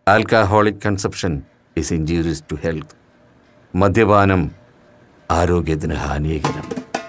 Alcoholic consumption is injurious to health. മദ്യപാനം ആരോഗ്യത്തിന് ഹാനികരം.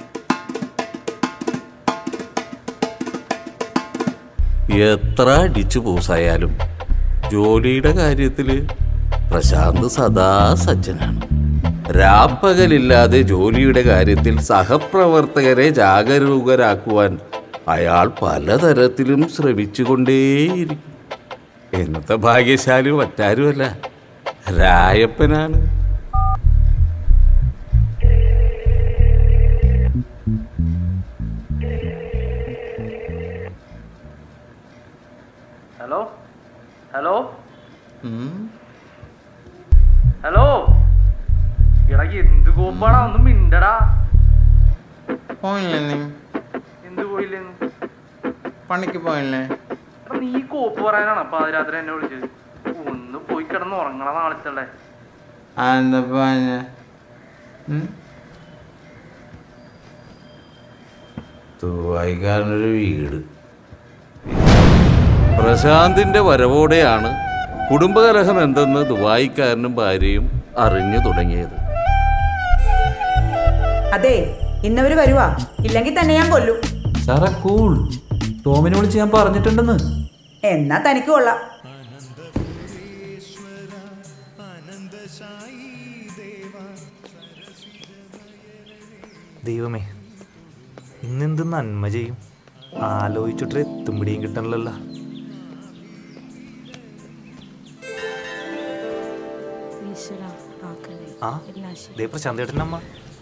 എത്ര അടിച്ചു പൂസായാലും ജോലിയുടെ കാര്യത്തിൽ പ്രശാന്ത് സദാ സജ്ജനാണ്. രാപ്പകലില്ലാതെ ജോലിയുടെ കാര്യത്തിൽ സഹപ്രവർത്തകരെ ജാഗരൂകരാക്കുവാൻ അയാൾ പലതരത്തിലും ശ്രമിച്ചുകൊണ്ടേയിരിക്കും. എന്നത്തെ ഭാഗ്യശാലി മറ്റാരുമല്ല, രായപ്പനാണ്. ഹലോ ഹലോ ഹലോ, ഇറങ്ങി എന്ത് കോപ്പാടാ, ഒന്നും മിണ്ടടാ. പോയില്ലേ? എന്ത് പോയില്ലേ? പണിക്ക് പോയില്ലേ? നീ കോപ്പ് പറയാനാണ് പാതിരാത്രി എന്നെ വിളിച്ചത്? ഒന്ന് പോയി കിടന്ന് ഉറങ്ങണ നാളത്തല്ലേ. ദുബായിക്കാരനൊരു വീട്. പ്രശാന്തിന്റെ വരവോടെയാണ് കുടുംബകലഹം എന്തെന്ന് ദുബായിക്കാരനും ഭാര്യയും അറിഞ്ഞു തുടങ്ങിയത്. അതെ, ഇന്നവര് വരുവാ, ഇല്ലെങ്കിൽ തന്നെ ഞാൻ കൊല്ലും. സാറാ കൂൾ, ടോമിനെ വിളിച്ച് ഞാൻ പറഞ്ഞിട്ടുണ്ടെന്ന്. എന്നാ തനിക്ക് കൊള്ളാം. ദൈവമേ, ഇന്നെന്ത് നന്മ ചെയ്യും? ആലോചിച്ചിട്ട് എത്തുമ്പിടിയും കിട്ടണല്ലോ. ആ ദേ പ്രശാന്ത് ചേട്ടനമ്മ.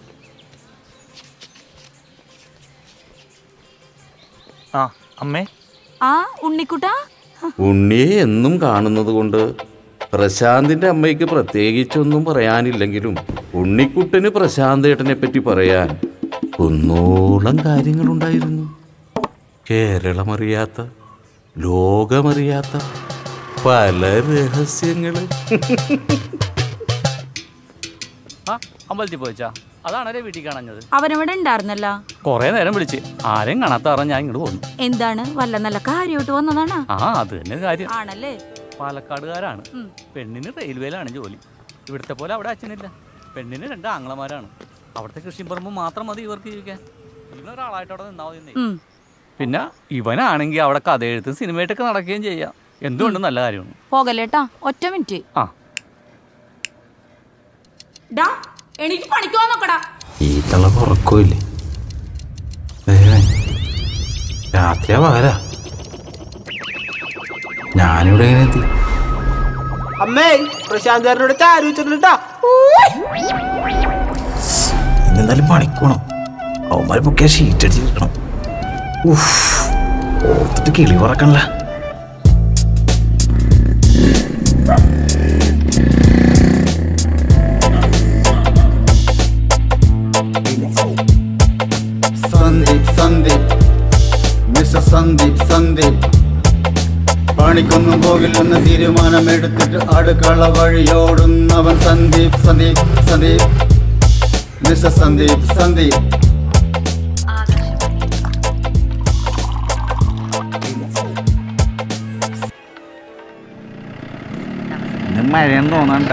ആ അമ്മേ. ആ ഉണ്ണിക്കുട്ടാ. ഉണ്ണിയെ എന്നും കാണുന്നത് കൊണ്ട് പ്രശാന്തിന്റെ അമ്മയ്ക്ക് പ്രത്യേകിച്ചൊന്നും പറയാനില്ലെങ്കിലും ഉണ്ണിക്കുട്ടന് പ്രശാന്തേട്ടനെ പറ്റി പറയാൻ കുന്നോളം കാര്യങ്ങളുണ്ടായിരുന്നു. കേരളമറിയാത്ത, ലോകമറിയാത്ത പല രഹസ്യങ്ങള്. അമ്പലത്തിൽ പോയിച്ചാ? അതാണല്ലേ വീട്ടിൽ കാണാഞ്ഞത്? അവനവിടെ ഉണ്ടായിരുന്നല്ല. കൊറേ നേരം വിളിച്ച് ആരെയും കാണാത്ത പറഞ്ഞ ഞാൻ ഇങ്ങോട്ട് പോന്നു. എന്താണ്, വല്ല നല്ല കാര്യമായിട്ട് വന്നതാണ്? ആ അത് തന്നെ കാര്യം. ആണല്ലേ? പാലക്കാടുകാരാണ്. പെണ്ണിന് റെയിൽവേയിലാണ് ജോലി. ഇവിടുത്തെ പോലെ അവിടെ അച്ഛനില്ല. പെണ്ണിന് 2 ആങ്ങളമാരാണ്. അവിടുത്തെ കൃഷിപ്പറമ്പ് മാത്രം മതി ഇവർക്ക് ജീവിക്കാൻ. ഒരാളായിട്ട് അവിടെ നിന്നാ മതി. പിന്നെ ഇവനാണെങ്കിൽ അവിടെ കഥയെഴുത്തും സിനിമയായിട്ടൊക്കെ നടക്കുകയും ചെയ്യാം. എന്തുകൊണ്ടും നല്ല കാര്യമാണ്. പോകല്ലേട്ടാ, ഒറ്റ മിനിറ്റ്. ആ എനിക്ക് പണിക്ക് പോകാൻ നോക്കടാ. ഈ തള ഉറക്കമില്ലേ? രാത്രിയാ പകരാ? ഞാനിവിടെ എങ്ങനെ എത്തി? അമ്മേ, പ്രശാന്തോട് ആലോചിച്ചിട്ടാ. ഇന്നെന്തായാലും പണിക്കോണം. അവന്മാരെ പൊക്കിയാ ഷീറ്റ് അടിച്ചിരിക്കണം. ഓർത്തിട്ട് കിളി പറക്കണല്ല. സന്ദീപ് പണിക്കൊന്നും പോകില്ലെന്ന് തീരുമാനമെടുത്തിട്ട് അടുക്കള വഴിയോടുന്നവൻ സന്ദീപ്. മിസ്റ്റർ സന്ദീപ് മഴയെന്ന് തോന്നണ്ട.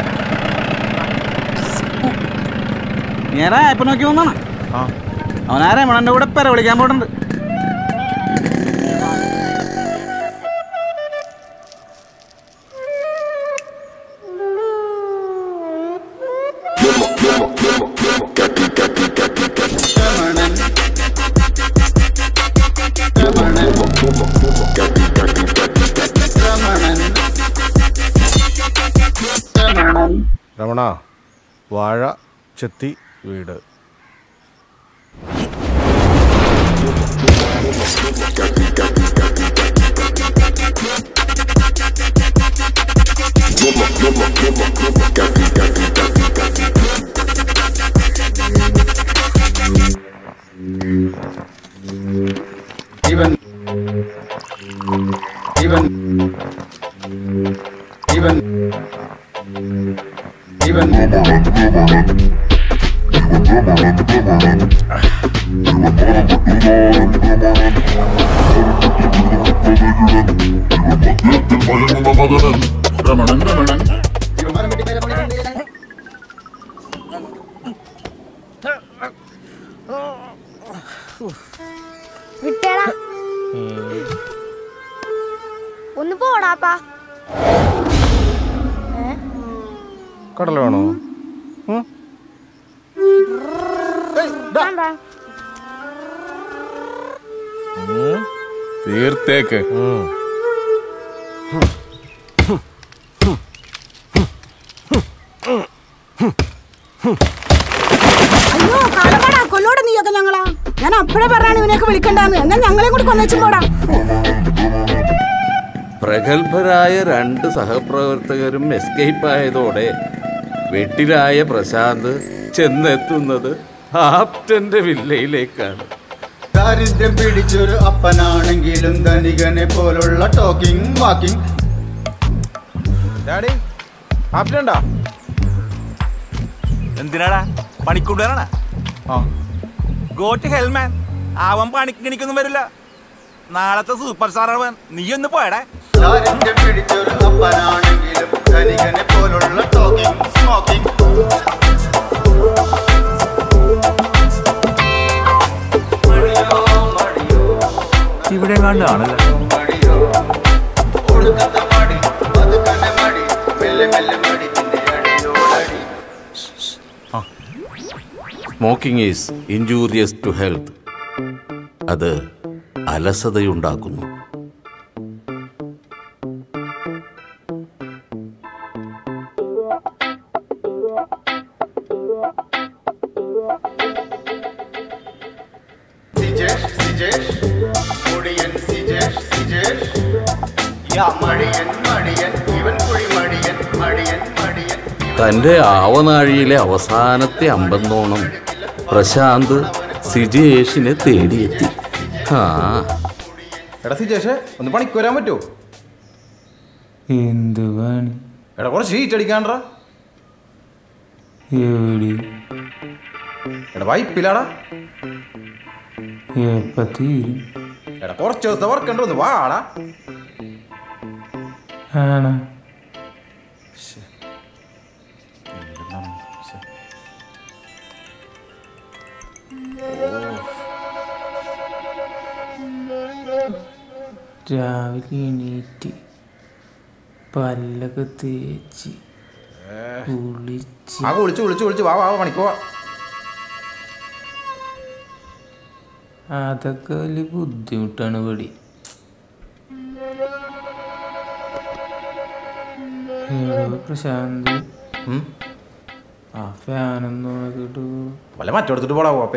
നേരെ ആയപ്പോ നോക്കി വന്നാണ്. അവനാരെ മണന്റെ കൂടെ പെര വിളിക്കാൻ പോയിട്ടുണ്ട്. രമണ, വാഴ ചെത്തി വീട്. രമണൻ രമണൻ വിട്ടേടാ ഒന്ന് പോടാപ്പാ. കടല വേണോ? തീർത്തേക്ക്. അയ്യോ കാലപ്പാടാ കൊല്ലോടെ നീയൊക്കെ ഞങ്ങളാ. ഞാൻ അപ്പഴേ പറഞ്ഞാണ് ഇവനെയൊക്കെ വിളിക്കണ്ടെന്ന്. എന്നാൽ ഞങ്ങളെയും കൂടി കൊന്നേച്ചും പോടാ. പ്രഗത്ഭരായ 2 സഹപ്രവർത്തകരും എസ്കേപ്പ് ആയതോടെ വെട്ടിലായ പ്രശാന്ത് ചെന്നെത്തുന്നത് ആപ്റ്റന്റെ വില്ലയിലേക്കാണ്. ദാരിദ്ര്യം പിടിച്ചൊരു അപ്പനാണെങ്കിലും ധനികനെ പോലുള്ള ടോക്കിംഗ് വാക്കിംഗ്. ഡാഡി ആപ്റ്റണ്ടാ? എന്തിനാടാ പണിക്കൊണ്ടുവരണ? ഗോട്ട് ഹെൽമാൻ അവൻ പണിക്കണിക്കൊന്നും വരില്ല. നാളത്തെ സൂപ്പർ സ്റ്റാർ അവൻ. നീ ഒന്ന് പോയടാ. ദാരിദ്ര്യം പിടിച്ചൊരു അപ്പനാണെങ്കിലും ധനികനെ പോലുള്ള ടോക്കിംഗ് സ്മോക്കിംഗ്. ഇവിടെ കണ്ടാണല്ലോ. Smoking is injurious to health. അത് അലസതയുണ്ടാക്കുന്നു. തൻ്റെ ആവനാഴിയിലെ അവസാനത്തെ അമ്പന്നോണം പ്രശാന്ത് സിജേഷിനെ തേടിയെത്തി. എടാ സിജേഷേ, ഒന്ന് പണിക്ക് വരാൻ പറ്റുമോ? എന്ത് പണി? എടാ കുറച്ച് ഷീറ്റ് അടിക്കാണ്ടാ. എടാ വൈപ്പിലാടാ. എപ്പ തീരും? എടാ കുറച്ച് ദിവസത്തെ വർക്ക് ഉണ്ട്, ഒന്ന് വാടാ. ആണോ? രാവിലെ എണീറ്റ് പല്ലൊക്കെ തേച്ച് കുളിച്ച് വാ പണിക്ക് പോവാ. അതൊക്കെ വലിയ ബുദ്ധിമുട്ടാണ് പടി. പ്രശാന്ത് ആ ഫാനൊന്നും കേട്ടു വല്ല മറ്റെടുത്തിട്ട് പോടാ പോപ്പേ.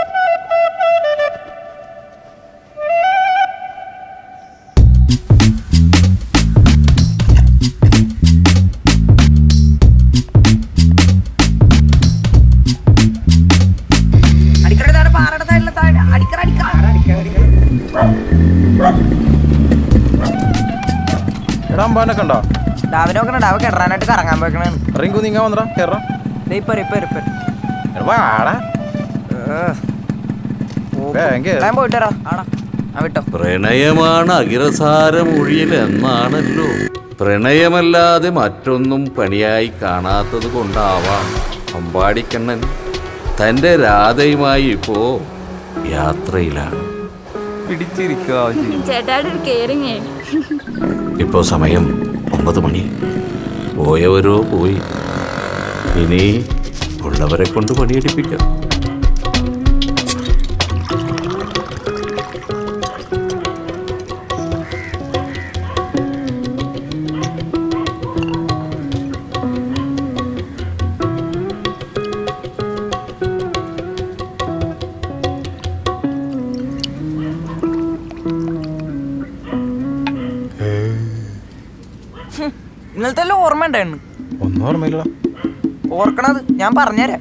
കണ്ടോ ഡാവ കെടാനായിട്ട് കറങ്ങാൻ പോയിക്കണേ. റിങ്കു നീങ്ങാ വന്നടാ കേറാ. പ്രണയമാണ് അകിരസാരമൊഴിയിൽ എന്നാണല്ലോ. പ്രണയമല്ലാതെ മറ്റൊന്നും പണിയായി കാണാത്തത് കൊണ്ടാവാം അമ്പാടിക്കണ്ണൻ തൻ്റെ രാധയുമായി ഇപ്പോ യാത്രയിലാണ്. ഇപ്പോ സമയം 9 മണി. പോയവരോ പോയി. ഇനി ഉള്ളവരെ കൊണ്ട് പണിയെടുപ്പിക്കാം. ഇന്നലത്തെ ഓർമ്മ ഉണ്ടായിരുന്നു. ഒന്നും ഓർമ്മയില്ല. ഓർക്കണത് ഞാൻ പറഞ്ഞുതരാം.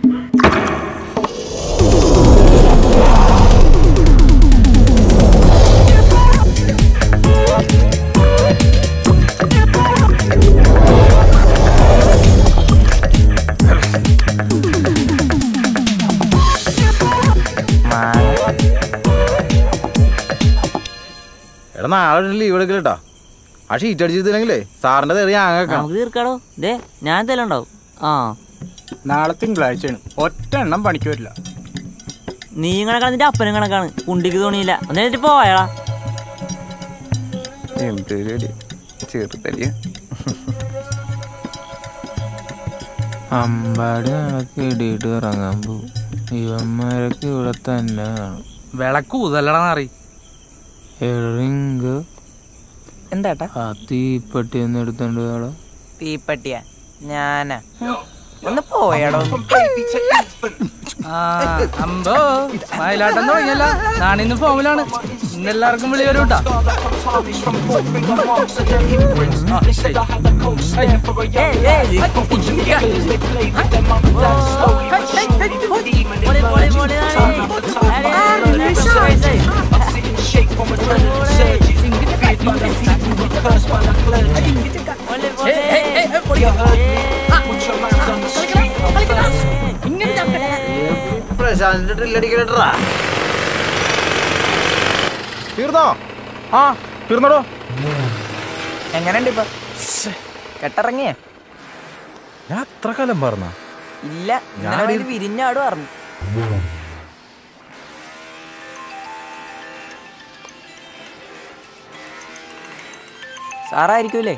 എടാ നാളെ ലീവ് എടുക്കലട്ടാ. ആ ഷീറ്റ് അടിച്ചിട്ടില്ലെങ്കിലേ സാറിന്റെ തെറി നമുക്ക് തീർക്കാടോ. ദേ ഞാൻ എന്തെല്ലാം ഉണ്ടാവും. ആ നാളെ തിങ്കളാഴ്ചയാണ്. ഒറ്റ എണ്ണം പണിക്ക് വരില്ല. നീ കണക്കാണ്, നിന്റെ അപ്പനും കണക്കാണ്. കുണ്ടിക്ക് തോണിയില്ല. എന്നിട്ട് പോയാളാ ചെറുതടിയ അമ്പാടി നാളൊക്കെ ഇടിയിട്ട് ഇറങ്ങാൻ പോവും. ഇവന്മാരൊക്കെ ഇവിടെ തന്നെ കാണും. വിളക്കൂതല്ലടാറി എന്താട്ടാ ആ തീപ്പെട്ടി ഒന്ന് എടുത്തോണ്ട് പോയാളോ. തീപ്പട്ടിയാ ഞാനാ. ഒന്ന് പോയാടോ. അമ്പോ മയിലാട്ടം തുടങ്ങിയല്ല. നാണിന്ന് ഫോമിലാണ്. ഇന്നെല്ലാവർക്കും വിളി വരും കേട്ടാ. പ്രശാന്തിന്റെ ഡ്രില്ലടിക്കലട്ടാ. തീർന്നോ? ആ തീർന്നോടോ. എങ്ങനെയുണ്ട് ഇപ്പൊ? കെട്ടിറങ്ങിയ ഞാൻ അത്ര കാലം പറഞ്ഞ ഇല്ല. ഞാൻ വിരിഞ്ഞാടും അറിഞ്ഞു. സാറായിരിക്കൂലേ?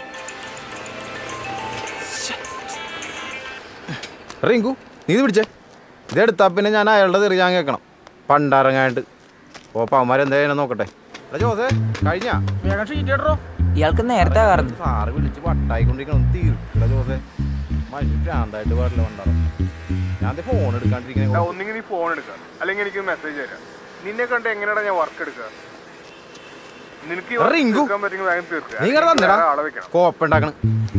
റിങ്കു നീ ഇത് പിടിച്ചേ. ഇതെടുത്താ പിന്നെ ഞാൻ അയാളുടെ തെറി ഞാൻ കേൾക്കണം. പണ്ടറങ്ങായിട്ട് ഓപ്പന്മാരെന്താ ചെയ്യണം നോക്കട്ടെ. ജോസേ കഴിഞ്ഞ വേഗം ഷീറ്റ് കേട്ടോ. ഇയാൾക്ക് നേരത്തെ സാറ് വിളിച്ച് വട്ടായിക്കൊണ്ടിരിക്കണം. തീർക്കടാ ജോസേ. മനുഷ്യ ഭ്രാന്തായിട്ട് പാടില്ല പണ്ടാറ. ഞാൻ ഫോൺ എടുക്കാണ്ടിരിക്കുന്ന. ഒന്നെങ്കിൽ നീ ഫോൺ എടുക്കാം, അല്ലെങ്കിൽ എനിക്ക് മെസ്സേജ് തരാം. നിന്നെ കണ്ട് എങ്ങനെയാടാ ഞാൻ വർക്ക് എടുക്കുക? നിനക്ക് കോപ്പുണ്ടാക്കണം.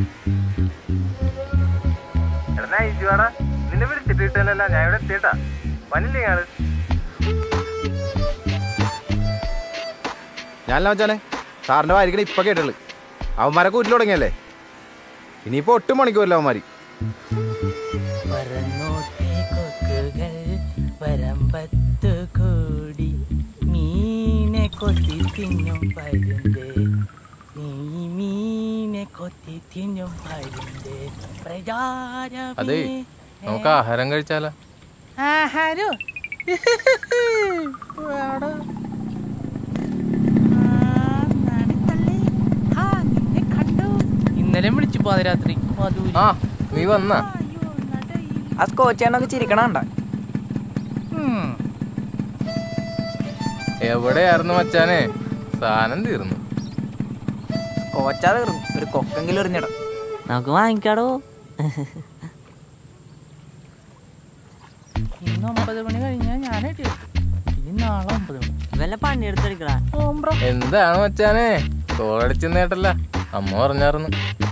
നിന്നെ വിളിച്ചിട്ട് കിട്ടല്ല. ഞാൻ ഇവിടെ എത്തിയിട്ടാ. വന്നില്ലേ ആള്? ഞാനല്ല വെച്ചാനെ സാറിന്റെ വാരിക്കണ ഇപ്പൊ കേട്ടുള്ളു. അവന്മാരെ കൂറ്റിൽ തുടങ്ങിയല്ലേ. ഇനിയിപ്പോ 8 മണിക്ക് വരില്ല അവന്മാര്. അതെ നമുക്ക് ആഹാരം കഴിച്ചാലോ? ആഹാരോ? ഇന്നലെ വിളിച്ചു പാതിരാത്രി. ആ നീ വന്ന ആ സ്കോച്ചാണൊക്കെ ചിരിക്കണണ്ട. എവിടെയായിരുന്നു മച്ചാനെ? സാധനം തീർന്നു. സ്കോച്ചാ തീർന്നു. ഒരു കൊക്കെങ്കിലും എറിഞ്ഞിടാം. നമുക്ക് വാങ്ങിക്കാടോ. ഇന്ന് 9 മണി കഴിഞ്ഞാൽ ഞാൻ ഇനി നാളെ 9 മണി. വല്ല പണിയെടുത്തടിക്കടാ. എന്താണ് മച്ചാനെ തോളടിച്ചെന്നേട്ടല്ല അമ്മ പറഞ്ഞായിരുന്നു.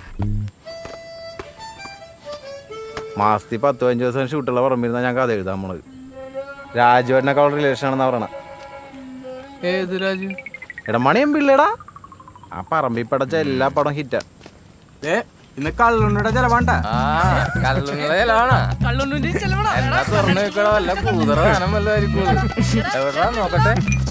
മാസത്തിൽ 10-15 ദിവസം ഷൂട്ടുള്ള പറമ്പിരുന്ന ഞാൻ കഥ എഴുതാൻ പോണത്. രാജുവേട്ടനൊക്കെ അവളുടെ റിലേഷൻ ആണെന്നാ പറയണ. ഏത് രാജു? ഇടമണിയും പിള്ളേടാ. ആ പറമ്പിൽ പടച്ച എല്ലാ പടം ഹിറ്റാ. ഇന്ന് കള്ളുണ്ണിയുടെ ചെലവാണ്ട. കള്ളുണ്ണിയുടെ ചെലവാണോ? എന്നാ തുറന്നു വെക്കടോ. വല്ല പൂതറ സാധനം വല്ല ആയിരിക്കും. എവിടാ നോക്കട്ടെ.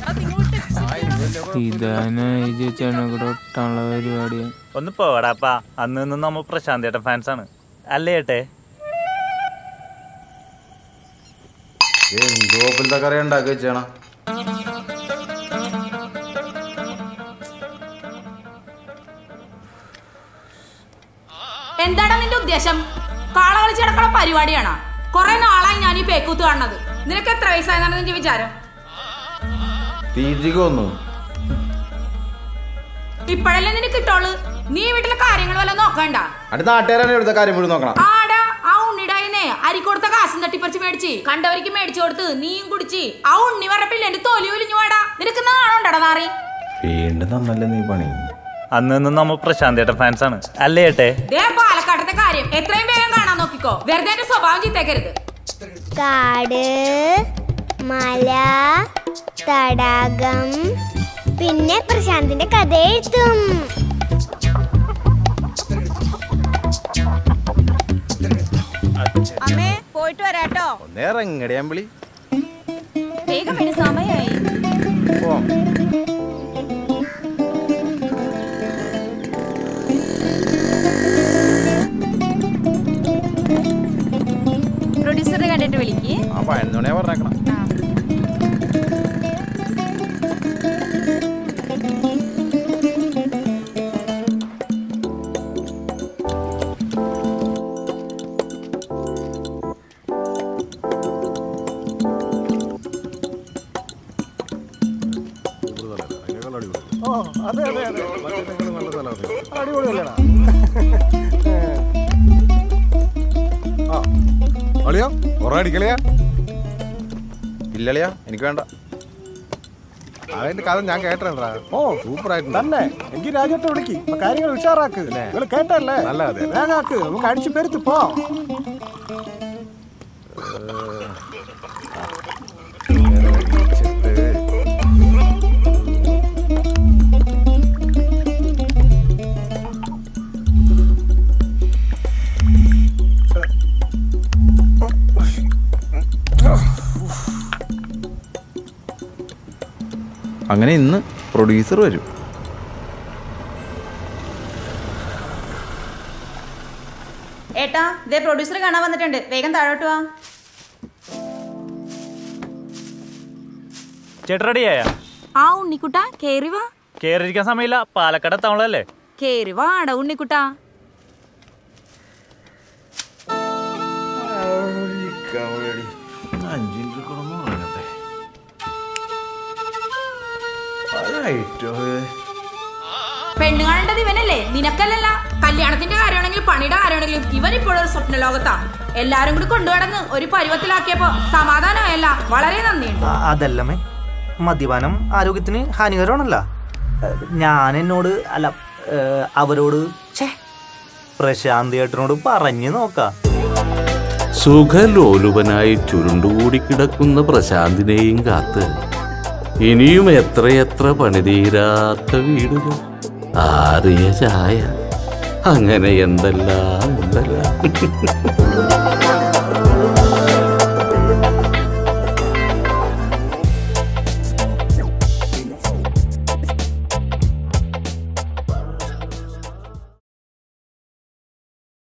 ഇതാനായി ചേട്ടനോട് ഒട്ടാനുള്ള പരിപാടിയാണ്. ഒന്ന് പോടാപ്പാ. അന്ന് നിന്ന് നമ്മ പ്രശാന്ത് ഏട്ടൻ ഫാൻസ് ആണ് അല്ലേ ഏട്ടെ? എന്തോപ്പിലത്തെ കറി ഉണ്ടാക്കി വെച്ചാണ്. എന്താണ് നിന്റെ ഉദ്ദേശം? കാള കളിച്ചടക്കള പരിപാടിയാണോ? കൊറേ നാളായി ഞാൻ ഈ പേക്കൂത്ത് കാണുന്നത്. നിനക്ക് എത്ര വയസ്സായെന്നാണ് നിന്റെ വിചാരം? ഇപ്പഴല്ലേ നിനക്ക് കിട്ടോളൂ. നീ വീട്ടിലെ കാര്യങ്ങൾ വല്ല നോക്കണ്ട. ആടാ ആ ഉണ്ണിടായിന്നേ അരി കൊടുത്ത കാശും തട്ടിപ്പറിച്ച് മേടിച്ച് കണ്ടവർക്ക് മേടിച്ചു കൊടുത്ത് നീയും കുടിച്ച് ആ ഉണ്ണി വരപ്പില്ല എന്റെ തൊലി ഒലിഞ്ഞു വേടാ. നിനക്ക് നാണുണ്ടടാ നാറി. വീണ്ടും തന്നല്ലേ നീ പണി. അന്ന് നിന്ന് നമ്മ പ്രശാന്ത് ഏട്ടൻ ഫാൻസ് ആണ് അല്ലേ ഏട്ടെ? പാലക്കാട്ടത്തെ കാര്യം എത്രയും വേഗം കാണാൻ നോക്കിക്കോ. വെറുതെ എന്റെ സ്വഭാവം ചീത്തേക്കരുത്. കാട്, മല, തടാകം, പിന്നെ പ്രശാന്തിന്റെ കഥ എഴുത്തും. അമ്മേ പോയിട്ട് വരാട്ടോ. ഒന്നേറെങ്ങടിയാൻ വിളി. വേഗം വേണ്ടി സമയായി. 11 മണിയാ പറഞ്ഞേക്കണം. അളിയാ ഒറ അടിക്കളിയാ? ഇല്ലളിയാ, എനിക്ക് വേണ്ട. അതിന്റെ കഥ ഞാൻ കേട്ടാ. ഓ സൂപ്പറായിട്ടുണ്ട് തന്നെ. എനിക്ക് രാജേട്ട വിളിക്ക്, കാര്യങ്ങൾ ഉഷാറാക്ക്. നിങ്ങൾ കേട്ടല്ലേ? നല്ല അതെ, വേഗാക്ക്, നമുക്ക് അടിച്ചു പെരുത്ത് പോ. അങ്ങനെ ഇന്ന് പ്രൊഡ്യൂസർ വരും. ഏട്ടാ, ഇതേ പ്രൊഡ്യൂസർ കാണാൻ വന്നിട്ടുണ്ട്, വേഗം താഴോട്ട് വാ. ചേട്ടൻ റെഡിയായ? ആ ഉണ്ണിക്കുട്ട കേറി വാ. കേറിയിരിക്കാൻ സമയമില്ല, പാലക്കാട് എത്താവുള്ളല്ലേ. കേറി വാടാ ഉണ്ണിക്കുട്ട. പെണ്ണ് കാണേണ്ടത് ഇവനല്ലേ, നിനക്കല്ലല്ല. കല്യാണത്തിന്റെ കാര്യമാണെങ്കിലും പണിയുടെ കാര്യമാണെങ്കിലും ഇവൻ ഇപ്പോഴൊരു സ്വപ്ന ലോകത്താ. എല്ലാരും കൂടി കൊണ്ടുകടന്ന് ഒരു പരുവത്തിലാക്കിയപ്പോ സമാധാനമായല്ല. വളരെ നന്ദിയുണ്ട്. അതല്ലമ്മേ, മദ്യപാനം ആരോഗ്യത്തിന് ഹാനികരമാണല്ല. ഞാൻ എന്നോട് അല്ല അവരോട് പ്രശാന്ത് ഏട്ടനോട് പറഞ്ഞു നോക്കാം. സുഖലോലുപനായി ചുരുണ്ടുകൂടി കിടക്കുന്ന പ്രശാന്തിനെയും കാത്ത് ഇനിയും എത്രയെത്ര പണിതീരാത്ത വീടുകൾ, ആറിയ ചായ, അങ്ങനെ എന്തെല്ലാം